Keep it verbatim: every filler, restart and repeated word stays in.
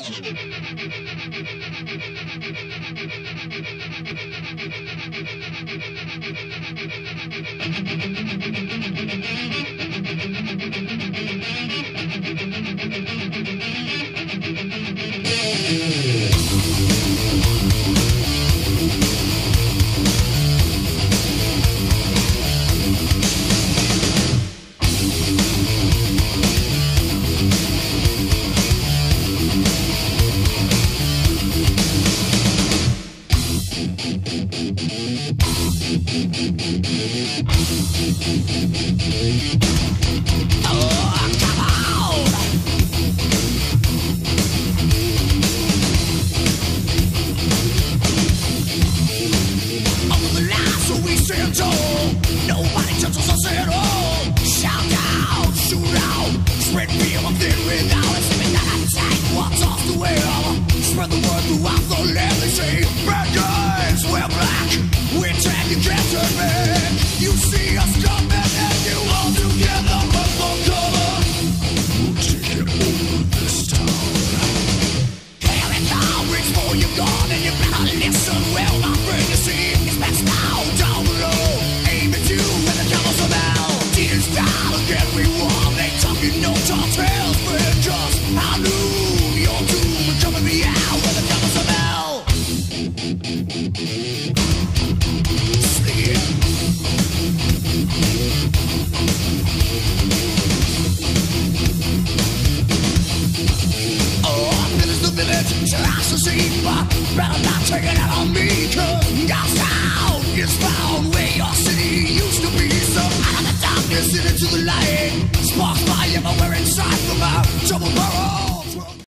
Better not take it out on me, cause our sound is found where your city used to be. So out of the darkness and into the light, sparks fly everywhere inside from our troubled burrow.